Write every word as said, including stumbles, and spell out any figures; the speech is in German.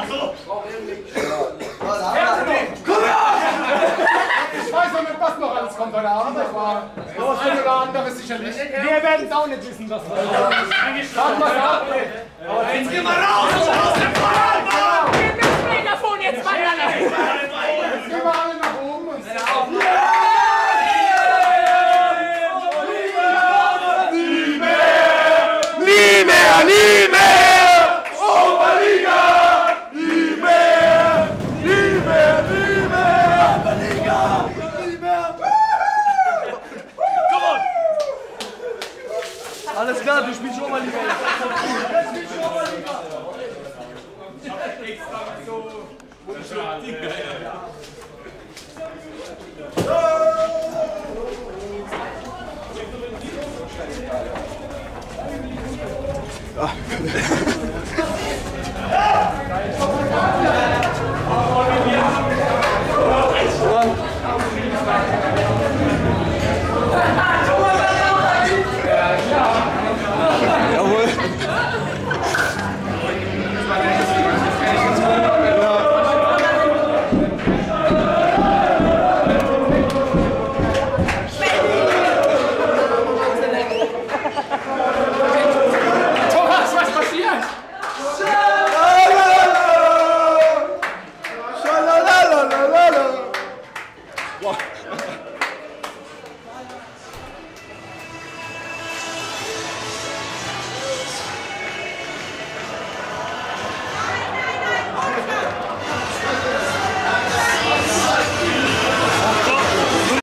Achso! Ich weiß noch nicht, was noch alles kommt heute Abend, aber das eine oder andere sicherlich. Wir werden es auch nicht wissen, was da ist. Sag mal ab! Jetzt geh mal raus! Aus dem Feuer! Wir müssen Megafon jetzt weiter! Jetzt gehen wir alle nach oben und Nie mehr, nie mehr! Oberliga! Nie mehr! Nie mehr, nie mehr! Oberliga! Nie mehr! Komm on! Alles klar, du spielst Oberliga. Du spielst Oberliga. Jawohl. Thomas, was passiert? Schalalala! Schalalala! Wow.